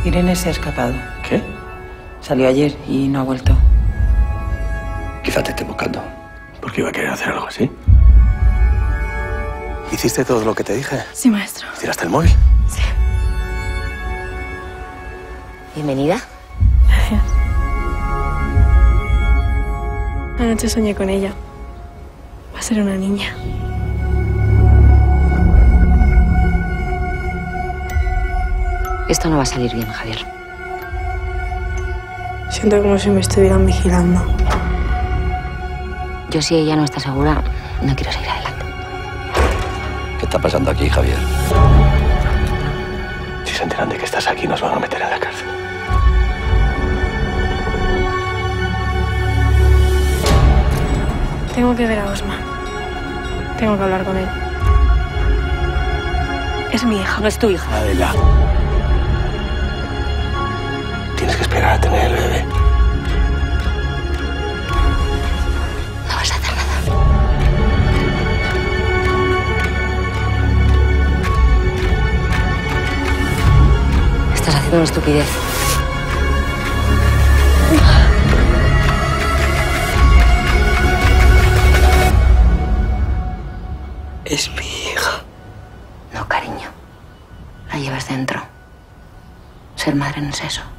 Irene se ha escapado. ¿Qué? Salió ayer y no ha vuelto. Quizá te esté buscando. Porque iba a querer hacer algo así. ¿Hiciste todo lo que te dije? Sí, maestro. ¿Tiraste el móvil? Sí. Bienvenida. Gracias. Anoche soñé con ella. Va a ser una niña. Esto no va a salir bien, Javier. Siento como si me estuvieran vigilando. Yo, si ella no está segura, no quiero seguir adelante. ¿Qué está pasando aquí, Javier? Si se enteran de que estás aquí, nos van a meter en la cárcel. Tengo que ver a Osma. Tengo que hablar con él. Es mi hija. No es tu hija. Adela. Tienes que esperar a tener el bebé. No vas a hacer nada. Estás haciendo una estupidez. Es mi hija. No, cariño. La llevas dentro. Ser madre no es eso.